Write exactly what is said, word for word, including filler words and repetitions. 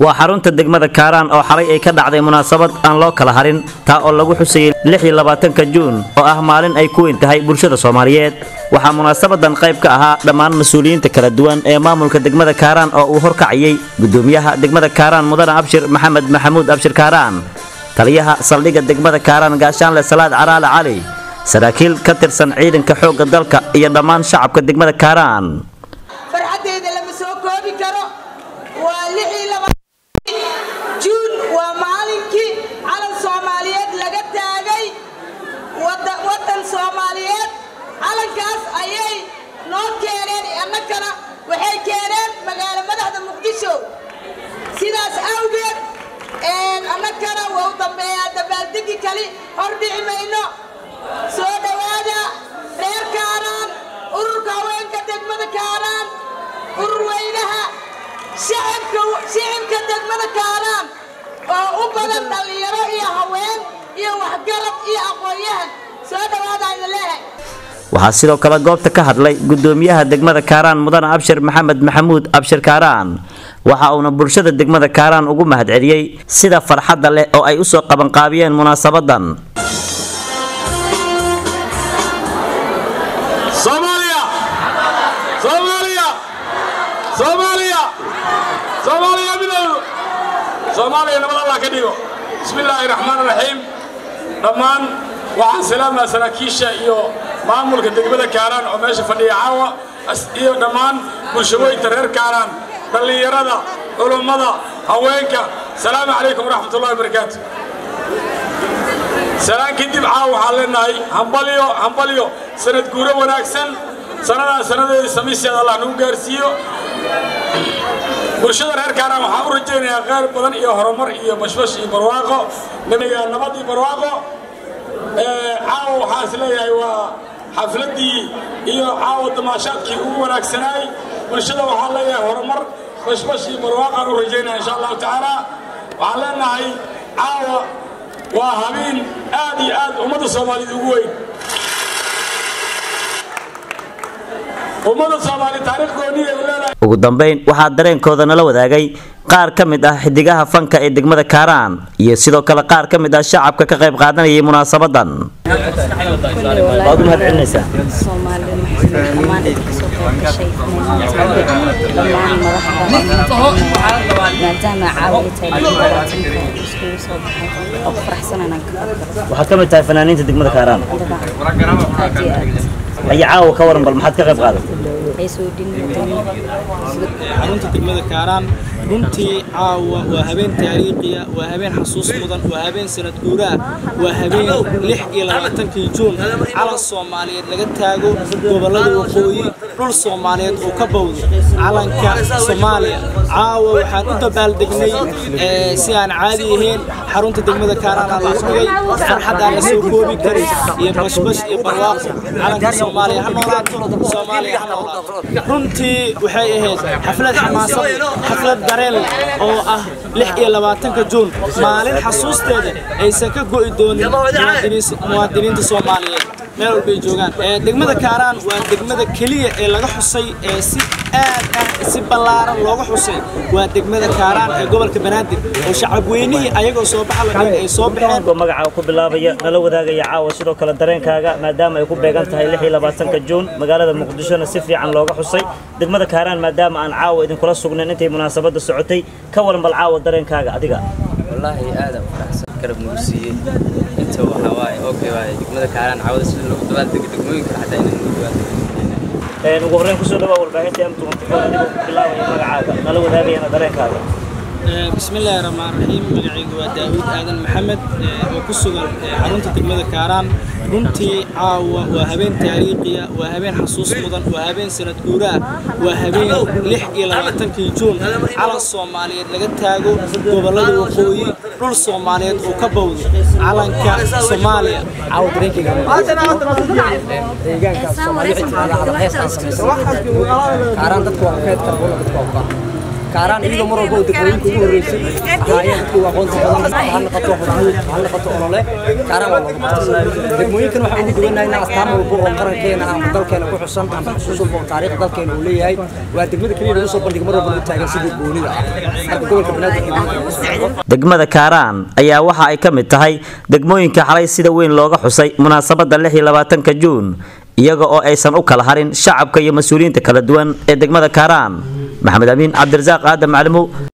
waa xarunta degmada Kaaraan oo xalay ay ka dhacday munaasabad aan loo kala harin taa oo lagu xusayay lix iyo labaatanka Juun oo ah maalin ay ku intahay bulshada Soomaaliyeed waxa munaasabadan qayb ka ahaa dhammaan mas'uuliyiinta kala duwan ee maamulka degmada Kaaraan oo uu horkaciyay gudoomiyaha degmada Kaaraan Mudane Abshir Maxamed Maxamuud Abshir Kaaraan taliyaha saldhigga degmada Kaaraan Gaashaanle Salaad Caraale Cali saraakiil ka tirsan ciidanka xoogga dalka iyo dhammaan shacabka degmada Kaaraan farxadeeda lama soo koobi karo waa lix iyo labaatan Juun waa maalinkii calan Soomaaliyeed laga taagay wadan Soomaaliyeed calankaas ayay noo keeneen annagana waxay keeneen magaalo madaxda Muqdisho sidaas awgeed een annagana waa u dambeeyaa dabaaldegi kali hor dhici mayno soo dhawaada reer Kaaraan ururka haweenka degmada Kaaraan urur weynaha shacabka shacabka degmada Kaaraan oo u badan dhalinyaro iyo haween iyo waxgarad iyo aqoonyahan soo dhawaada in leeyahay waxa sidoo kale goobta ka hadlay gudoomiyaha degmada Kaaraan Mudane Abshir Maxamed Maxamuud Abshir Kaaraan waxa uu bulshada degmada Kaaraan ugu mahadceliyay sida farxadda leh oo ay u soo qaban qaabiyeen munaasabadan Soomaaliya Soomaaliya Soomaaliya Soomaaliya bilow Soomaaliya nabad Allah ka dhigo bismillaahir rahmaanir rahiim dhamaan waxaan salaamayaa saraakiisha iyo maamulka degmada Kaaraan oo meesha fadhiya caawa iyo dhamaan bulshooyinka reer Kaaraan dhalinyarada culimada haweenka salaamu calaykum waraxmatullaahi wabarakaatuh salaan kadib caawa waxaan leenahay hambaliyo hambaliyo sanad guuro wanaagsan sanada sanadeeda samiiseeda Allah nagu gaarsiiyo bulshada reer Kaaraan waxaan u rajaynayaa khayr badan iyo horumar iyo bashbash iyo barwaaqo nabiga nabad iyo barwaaqo ee caawa waxaan isleeyahay waa xafladii iyo caawa damaashaadkii ugu wanaagsanay bulshada waxaan leeyahay horumar bashbash iyo barwaaqo aan u rajaynayaa insha Allah taala waxaan leenahay caawa waa habeen aad iyo aad ummadda Soomaaliyeed ugu weyn ummadda Soomaaliyeed taariikhdoodii ay leedahay ugu dambeyn waxa dareenkooda nala wadaagay qaar ka mid ah xidigaha fanka ee degmada Kaaraan iyo sidoo kale qaar ka mid ah shacabka ka qayb qaadanayay munaasabadan waad u mahadcelinaysaa Soomaaliya maxay amaan ka soo qeybgashay maadaama caawiyay isku soo baxay oo faraxsanana waxaad ka mid tahay fanaaniinta degmada Kaaraan ay caawa ka waran bal maxaad ka qayb qaadatay ay soo dhinteen xarunta degmada Kaaraan runtii caawa waa habeen taariikhiya waa habeen xasuus mudan waa habeen sanad guura waa habeen lix iyo labaatankii Juun calan Soomaaliyeed laga taago gobolada waqooyi dhul Soomaaliyeed oo ka bawday calanka Soomaaliya caawa waxaan u dabaaldegnay si aan caadi ahayn xarunta degmada Kaaraan la ismigay farxad aan soo koobi karin iyo bashbash iyo barwaaqo calanka Soomaaliya ha noolaato Soomaaliya ha noolaato runtii waxay ahayd xaflad xamaasad xaflad dareen oo ah lix iyo labaatanka Juun maalin xasuusteeda aysan ka go'i doonin muwaadiniinta Soomaaliyeed meel walba ay joogaan ee degmada Kaaraan waa degmada kaliya ee laga xusay ee si aad ah si ballaaran looga xusay waa degmada Kaaraan ee gobolka Banaadir oo shacab weynihii ayagoo soo baxay ay soo baxeen magaca ku bilaabaya nala wadaagaya caawa sidoo kale dareenkaaga maadaama ay ku beegan tahay lix iyo labaatanka Juun magaalada Muqdisho si fiican looga xusay degmada Kaaraan maadaama aan caawa idin kula sugneen intay munaasabada socotay ka waran bal caawa dareenkaaga adiga wallahi aad aan faraxsan karab nuusiye inta waxa waay okay waay degmada Kaaraan caawada sida loo dabaaldego degmooyinka xataa inay ugu dabaaldego ee ugu horreyn ku soo dhawaad warbaahinta amtu adiga bilaabaya magacaaga nala wadaagayna dareenkaaga bismillaahir rahmaanir rahiim magacaygu waa Daawud Aadan Maxamed oo ku sugan xarunta degmada Kaaraan runtii caawa waa habeen taariikhiya waa habeen xasuus mudan waa habeen sanad guura waa habeen lix iyo labaatankii Juun calan Soomaaliyeed laga taago gobolada waqooyi dhul Soomaaliyeed oo ka bawday calanka Soomaaliya caawa dareenkayga deegaanka Soomaaliyeed Kaaraan dadku waa kayd karboon dadku waa كاران إذا مرة بود دقموين كل الرئيسي هاي هو قانون تقدم هل قطوع هل قطوع ولا كاران والله دقموين كانوا حقول دقمنا إن أستعمل البوق قرن كينا عم ضل كينا كل حسن عم خصوص البوق تاريخ ضل كينا ولي هاي وتقمد كليل وصل بدي مرة بود تاجر سيد بوني لا هذا كل كبنات degmada Kaaraan ayaa waxa ay ka mid tahay degmooyinka xalay sida weyn looga xusay munaasabada lix iyo labaatanka Juun iyaga oo aysan u kala harin shacabka iyo mas'uuliyiinta kala duwan ee degmada Kaaraan Maxamed Amiin Cabdirasaaq Aadam Maclumo